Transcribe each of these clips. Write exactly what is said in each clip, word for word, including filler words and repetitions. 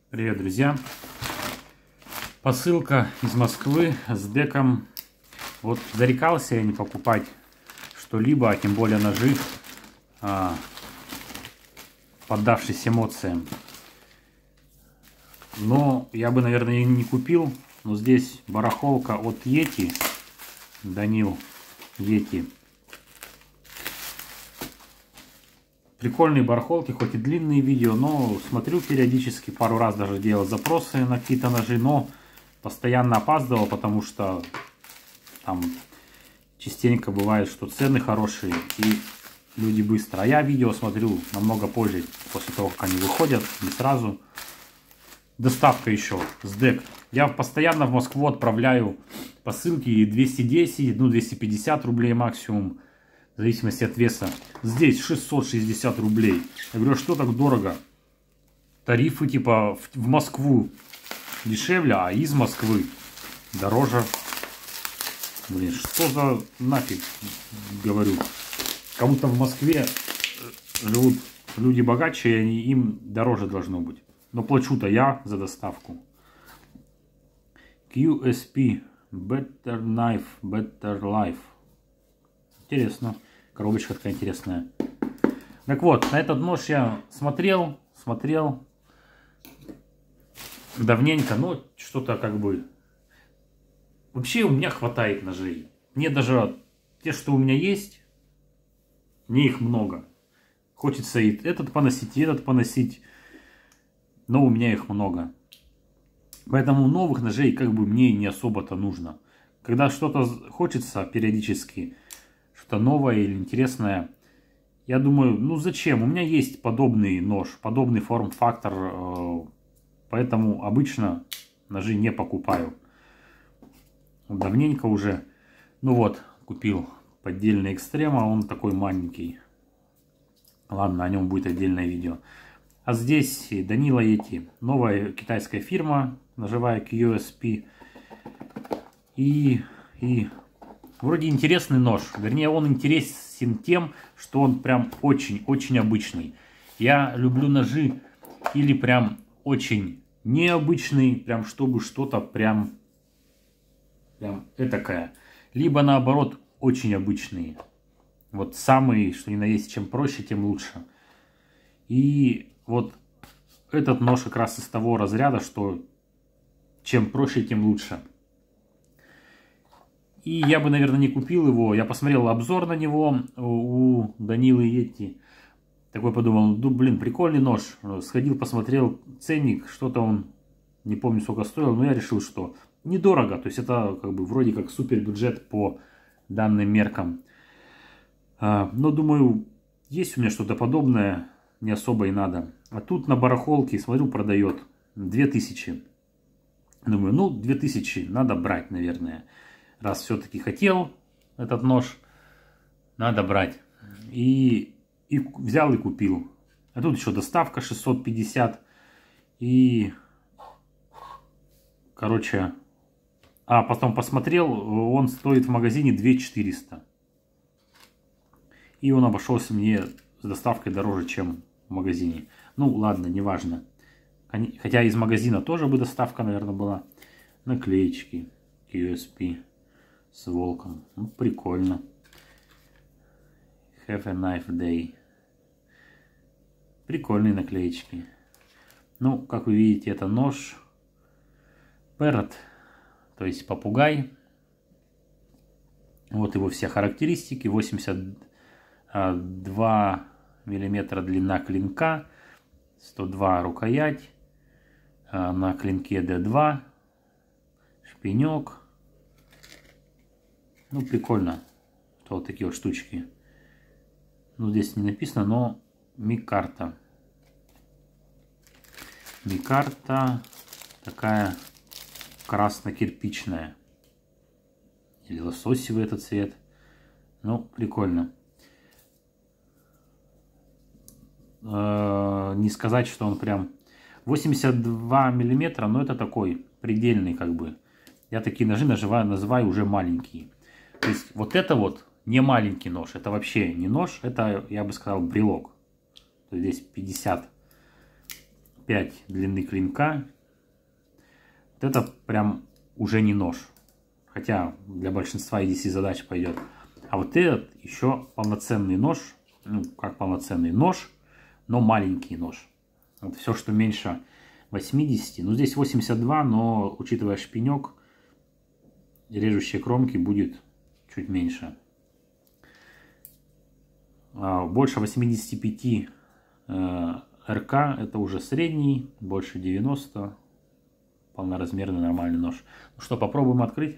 Привет, друзья! Посылка из Москвы с деком. Вот зарекался я не покупать что-либо, а тем более ножи, а, поддавшись эмоциям. Но я бы, наверное, не купил. Но здесь барахолка от Yeti. Данил Yeti. Прикольные барахолки, хоть и длинные видео, но смотрю периодически, пару раз даже делал запросы на какие-то ножи, но постоянно опаздывал, потому что там частенько бывает, что цены хорошие и люди быстро. А я видео смотрю намного позже, после того, как они выходят, не сразу. Доставка еще с дек. Я постоянно в Москву отправляю посылки двести десять, ну двести пятьдесят рублей максимум. В зависимости от веса. Здесь шестьсот шестьдесят рублей. Я говорю, что так дорого? Тарифы типа в, в Москву дешевле, а из Москвы дороже. Блин, что за нафиг, говорю. Кому-то в Москве живут люди богаче, и им дороже должно быть. Но плачу-то я за доставку. кью эс пи. Better Knife, Better Life. Интересно. Коробочка такая интересная. Так вот, на этот нож я смотрел, смотрел давненько, но что-то как бы... Вообще у меня хватает ножей. Мне даже те, что у меня есть, мне их много. Хочется и этот поносить, и этот поносить, но у меня их много. Поэтому новых ножей как бы мне не особо-то нужно. Когда что-то хочется периодически... что новое или интересное, я думаю, ну зачем? У меня есть подобный нож, подобный форм-фактор, поэтому обычно ножи не покупаю. Давненько уже. Ну вот, купил поддельный Экстрема, он такой маленький. Ладно, о нем будет отдельное видео. А здесь Данила Yeti, новая китайская фирма, ножевая кью эс пи. И... и вроде интересный нож. Вернее, он интересен тем, что он прям очень-очень обычный. Я люблю ножи или прям очень необычный, прям чтобы что-то прям, прям этакое. Либо наоборот, очень обычные. Вот самые, что ни на есть, чем проще, тем лучше. И вот этот нож как раз из того разряда, что чем проще, тем лучше. И я бы, наверное, не купил его. Я посмотрел обзор на него у Данилы Yeti. Такой подумал, ну, блин, прикольный нож. Сходил, посмотрел ценник, что-то он, не помню, сколько стоил, но я решил, что недорого. То есть это как бы вроде как супер бюджет по данным меркам. Но думаю, есть у меня что-то подобное, не особо и надо. А тут на барахолке, смотрю, продает две тысячи. Думаю, ну, две тысячи надо брать, наверное. Раз все-таки хотел этот нож, надо брать. И, и взял и купил. А тут еще доставка шестьсот пятьдесят. И, короче, а потом посмотрел, он стоит в магазине две тысячи четыреста. И он обошелся мне с доставкой дороже, чем в магазине. Ну, ладно, неважно. Хотя из магазина тоже бы доставка, наверное, была. Наклеечки кью эс пи. С волком. Ну, прикольно. Have a knife day. Прикольные наклеечки. Ну, как вы видите, это нож Parrot, то есть попугай. Вот его все характеристики. восемьдесят два миллиметра длина клинка. сто два рукоять. На клинке дэ два. Шпинек. Ну, прикольно, что вот такие вот штучки. Ну, здесь не написано, но микарта. Микарта такая красно-кирпичная. Или лососевый этот цвет. Ну, прикольно. Э-э, не сказать, что он прям восемьдесят два миллиметра, но это такой предельный как бы. Я такие ножи называю, называю уже маленькие. То есть вот это вот не маленький нож, это вообще не нож, это, я бы сказал, брелок. То есть здесь пятьдесят пять длины клинка. Вот это прям уже не нож. Хотя для большинства и ди си задач пойдет. А вот этот еще полноценный нож. Ну, как полноценный нож, но маленький нож. Вот все, что меньше восьмидесяти. Ну, здесь восемьдесят два, но, учитывая шпинек, режущие кромки будет чуть меньше. Больше восьмидесяти пяти эр ка это уже средний, больше девяноста полноразмерный нормальный нож. Ну что, попробуем открыть?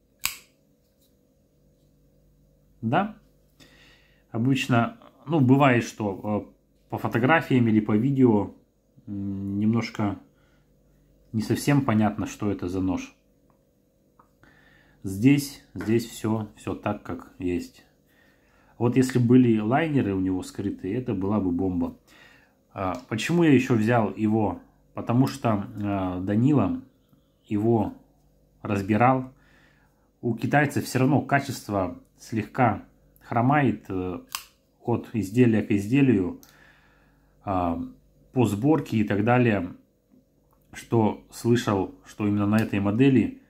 Да, обычно, ну, бывает, что по фотографиям или по видео немножко не совсем понятно, что это за нож. Здесь, здесь все, все так, как есть. Вот если были лайнеры у него скрытые, это была бы бомба. Почему я еще взял его? Потому что Данила его разбирал. У китайцев все равно качество слегка хромает от изделия к изделию по сборке и так далее. Что слышал, что именно на этой модели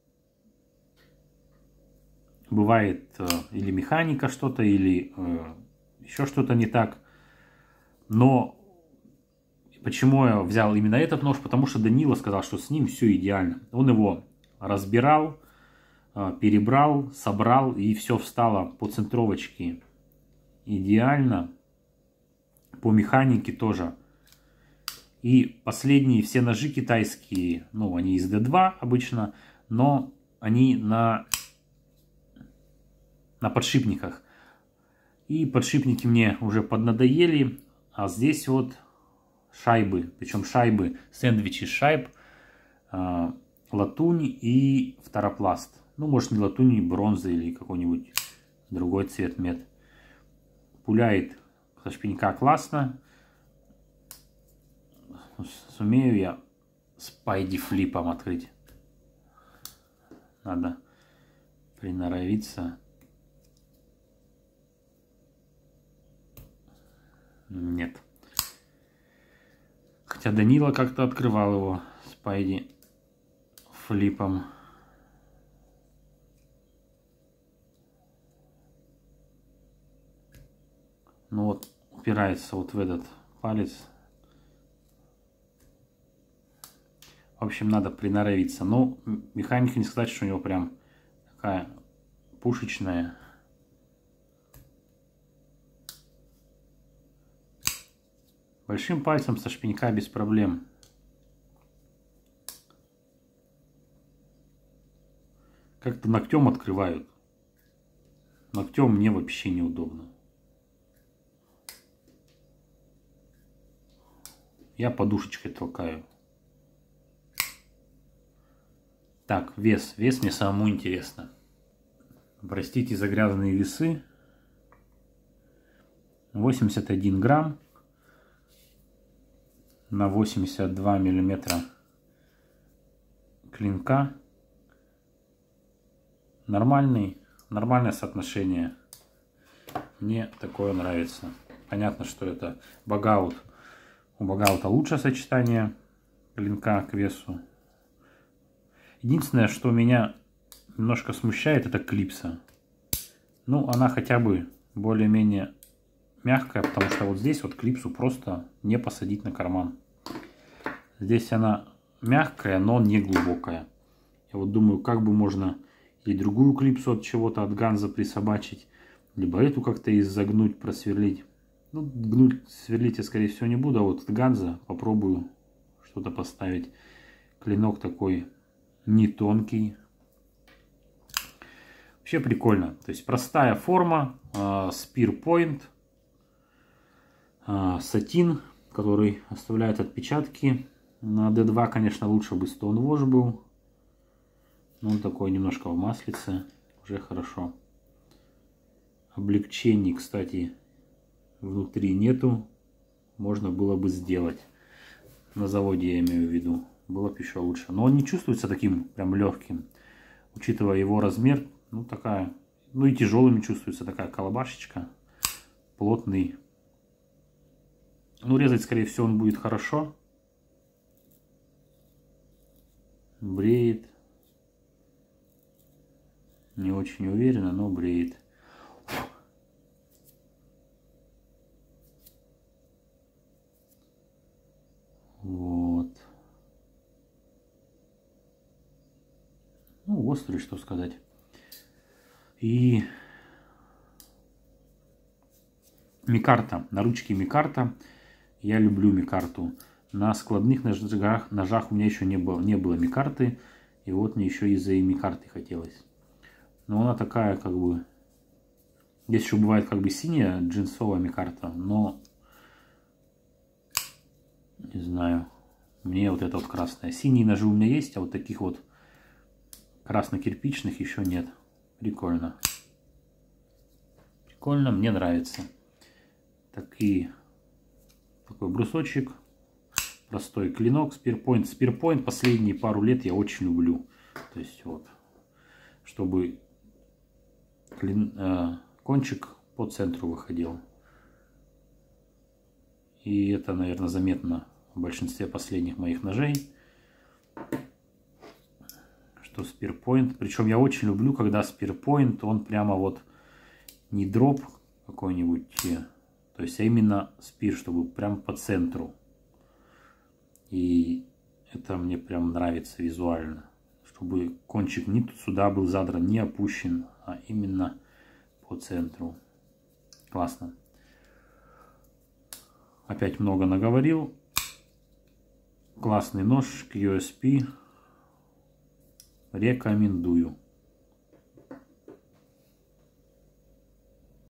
бывает или механика что-то, или еще что-то не так. Но почему я взял именно этот нож? Потому что Данила сказал, что с ним все идеально. Он его разбирал, перебрал, собрал, и все встало по центровочке идеально. По механике тоже. И последние все ножи китайские, ну, они из дэ два обычно, но они на, на подшипниках. И подшипники мне уже поднадоели, а здесь вот шайбы, причем шайбы, сэндвичи шайб, э, латунь и фторопласт. Ну, может, не латунь, бронза или какой-нибудь другой цвет мед. Пуляет со шпинька классно. Сумею я спайди флипом открыть. Надо приноровиться. Нет. Хотя Данила как-то открывал его спайди флипом. Ну вот, упирается вот в этот палец. В общем, надо приноровиться. Но механика, не сказать, что у него прям такая пушечная. Большим пальцем со шпинька без проблем. Как-то ногтем открывают. Ногтем мне вообще неудобно. Я подушечкой толкаю. Так, вес. Вес мне самому интересно. Простите за грязные весы. восемьдесят один грамм на восемьдесят два миллиметра клинка. Нормальный, нормальное соотношение. Мне такое нравится. Понятно, что это багаут. У багаута лучшее сочетание клинка к весу. Единственное, что меня немножко смущает, это клипса. Ну, она хотя бы более-менее мягкая, потому что вот здесь вот клипсу просто не посадить на карман. Здесь она мягкая, но не глубокая. Я вот думаю, как бы можно или другую клипсу от чего-то, от ганза присобачить, либо эту как-то изогнуть, просверлить. Ну, гнуть, сверлить я, скорее всего, не буду, а вот от ганза попробую что-то поставить. Клинок такой не тонкий. Вообще прикольно. То есть простая форма, Spear Point, сатин, который оставляет отпечатки. На дэ два, конечно, лучше бы Stonewash был. Но он такой немножко в маслице. Уже хорошо. Облегчений, кстати, внутри нету. Можно было бы сделать. На заводе я имею в виду. Было бы еще лучше. Но он не чувствуется таким прям легким. Учитывая его размер, ну такая, ну и тяжелыми чувствуется такая колобашечка. Плотный. Ну резать, скорее всего, он будет хорошо. Бреет. Не очень уверенно, но бреет. Вот. Ну, острый, что сказать. И микарта. На ручке микарта. Я люблю микарту. На складных ножах, ножах у меня еще не было, не было микарты. И вот мне еще из-за микарты хотелось. Но она такая, как бы... Здесь еще бывает как бы синяя джинсовая микарта. Но... Не знаю. Мне вот эта вот красная. Синие ножи у меня есть, а вот таких вот красно-кирпичных еще нет. Прикольно. Прикольно, мне нравится. Такие, такой брусочек. Простой клинок. Спирпоинт. Спирпоинт последние пару лет я очень люблю. То есть вот. Чтобы клин, э, кончик по центру выходил. И это, наверное, заметно в большинстве последних моих ножей. Что спирпоинт. Причем я очень люблю, когда спирпоинт, он прямо вот не дроп какой-нибудь, то есть а именно спир, чтобы прям по центру. И это мне прям нравится визуально. Чтобы кончик не сюда был задран, не опущен, а именно по центру. Классно. Опять много наговорил. Классный нож, кью эс пи. Рекомендую.